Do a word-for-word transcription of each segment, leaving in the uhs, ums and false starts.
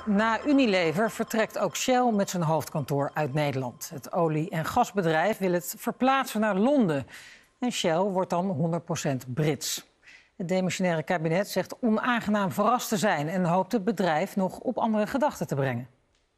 Na Unilever vertrekt ook Shell met zijn hoofdkantoor uit Nederland. Het olie- en gasbedrijf wil het verplaatsen naar Londen. En Shell wordt dan honderd procent Brits. Het demissionaire kabinet zegt onaangenaam verrast te zijn en hoopt het bedrijf nog op andere gedachten te brengen.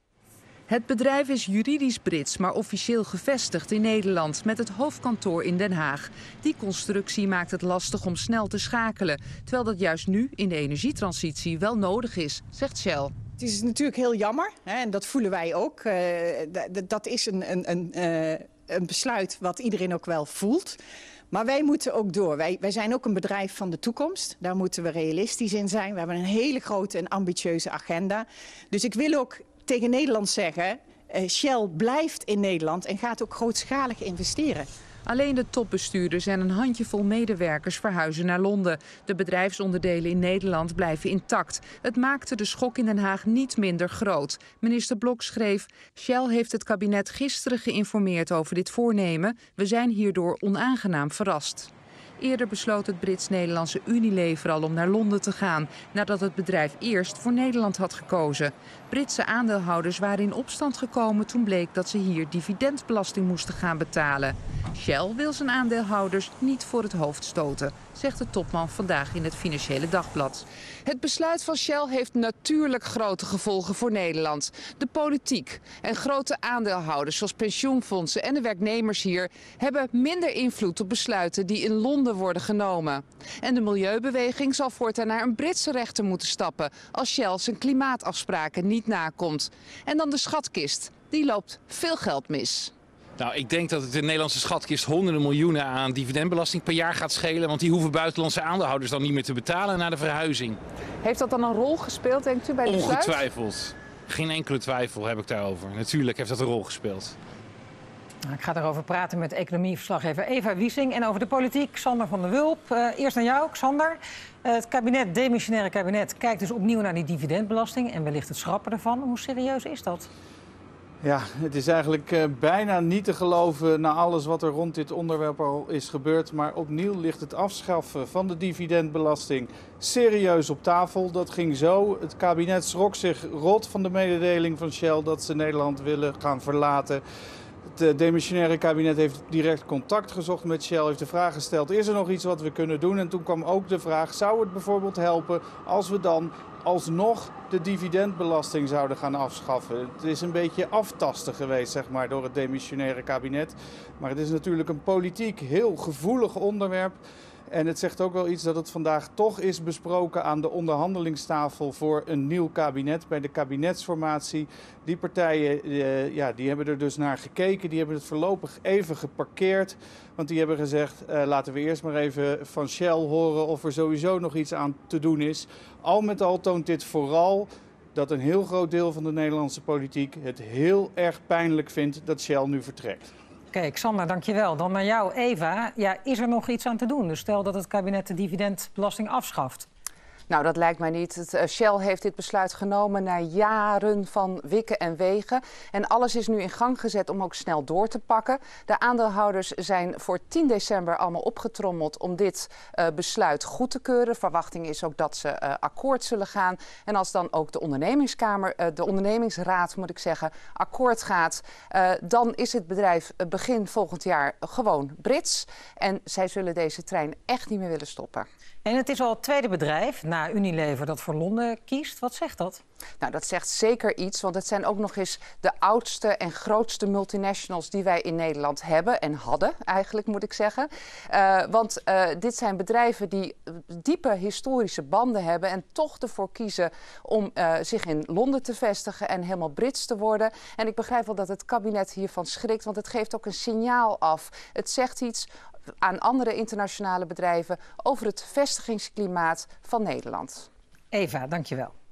Het bedrijf is juridisch Brits, maar officieel gevestigd in Nederland met het hoofdkantoor in Den Haag. Die constructie maakt het lastig om snel te schakelen, terwijl dat juist nu in de energietransitie wel nodig is, zegt Shell. Het is natuurlijk heel jammer, hè, en dat voelen wij ook. Uh, dat is een, een, een, uh, een besluit wat iedereen ook wel voelt. Maar wij moeten ook door. Wij, wij zijn ook een bedrijf van de toekomst. Daar moeten we realistisch in zijn. We hebben een hele grote en ambitieuze agenda. Dus ik wil ook tegen Nederland zeggen, uh, Shell blijft in Nederland en gaat ook grootschalig investeren. Alleen de topbestuurders en een handjevol medewerkers verhuizen naar Londen. De bedrijfsonderdelen in Nederland blijven intact. Het maakte de schok in Den Haag niet minder groot. Minister Blok schreef: Shell heeft het kabinet gisteren geïnformeerd over dit voornemen. We zijn hierdoor onaangenaam verrast. Eerder besloot het Brits-Nederlandse Unilever al om naar Londen te gaan, nadat het bedrijf eerst voor Nederland had gekozen. Britse aandeelhouders waren in opstand gekomen toen bleek dat ze hier dividendbelasting moesten gaan betalen. Shell wil zijn aandeelhouders niet voor het hoofd stoten, zegt de topman vandaag in het Financiële Dagblad. Het besluit van Shell heeft natuurlijk grote gevolgen voor Nederland. De politiek en grote aandeelhouders zoals pensioenfondsen en de werknemers hier hebben minder invloed op besluiten die in Londen worden genomen. En de milieubeweging zal voortaan naar een Britse rechter moeten stappen als Shell zijn klimaatafspraken niet nakomt. En dan de schatkist, die loopt veel geld mis. Nou, ik denk dat het de Nederlandse schatkist honderden miljoenen aan dividendbelasting per jaar gaat schelen. Want die hoeven buitenlandse aandeelhouders dan niet meer te betalen na de verhuizing. Heeft dat dan een rol gespeeld, denkt u, bij het besluit? Ongetwijfeld. Geen enkele twijfel heb ik daarover. Natuurlijk heeft dat een rol gespeeld. Ik ga daarover praten met economieverslaggever Eva Wiesing en over de politiek Sander van der Wulp. Uh, eerst naar jou, Sander. Uh, het kabinet, demissionaire kabinet, kijkt dus opnieuw naar die dividendbelasting en wellicht het schrappen ervan. Hoe serieus is dat? Ja, het is eigenlijk uh, bijna niet te geloven na alles wat er rond dit onderwerp al is gebeurd. Maar opnieuw ligt het afschaffen van de dividendbelasting serieus op tafel. Dat ging zo. Het kabinet schrok zich rot van de mededeling van Shell dat ze Nederland willen gaan verlaten. Het demissionaire kabinet heeft direct contact gezocht met Shell, heeft de vraag gesteld: is er nog iets wat we kunnen doen? En toen kwam ook de vraag: zou het bijvoorbeeld helpen als we dan alsnog de dividendbelasting zouden gaan afschaffen? Het is een beetje aftasten geweest, zeg maar, door het demissionaire kabinet. Maar het is natuurlijk een politiek heel gevoelig onderwerp. En het zegt ook wel iets dat het vandaag toch is besproken aan de onderhandelingstafel voor een nieuw kabinet, bij de kabinetsformatie. Die partijen uh, ja, die hebben er dus naar gekeken, die hebben het voorlopig even geparkeerd. Want die hebben gezegd, uh, laten we eerst maar even van Shell horen of er sowieso nog iets aan te doen is. Al met al toont dit vooral dat een heel groot deel van de Nederlandse politiek het heel erg pijnlijk vindt dat Shell nu vertrekt. Kijk, Sander, dankjewel. Dan naar jou, Eva. Ja, is er nog iets aan te doen? Dus stel dat het kabinet de dividendbelasting afschaft. Nou, dat lijkt mij niet. Het, uh, Shell heeft dit besluit genomen na jaren van wikken en wegen. En alles is nu in gang gezet om ook snel door te pakken. De aandeelhouders zijn voor tien december allemaal opgetrommeld om dit uh, besluit goed te keuren. Verwachting is ook dat ze uh, akkoord zullen gaan. En als dan ook de ondernemingskamer, uh, de ondernemingsraad moet ik zeggen, akkoord gaat, uh, dan is het bedrijf uh, begin volgend jaar gewoon Brits. En zij zullen deze trein echt niet meer willen stoppen. En het is al het tweede bedrijf na Unilever dat voor Londen kiest. Wat zegt dat? Nou, dat zegt zeker iets, want het zijn ook nog eens de oudste en grootste multinationals die wij in Nederland hebben en hadden, eigenlijk moet ik zeggen. Uh, want uh, dit zijn bedrijven die diepe historische banden hebben en toch ervoor kiezen om uh, zich in Londen te vestigen en helemaal Brits te worden. En ik begrijp wel dat het kabinet hiervan schrikt, want het geeft ook een signaal af. Het zegt iets aan andere internationale bedrijven over het vestigingsklimaat van Nederland. Eva, dankjewel.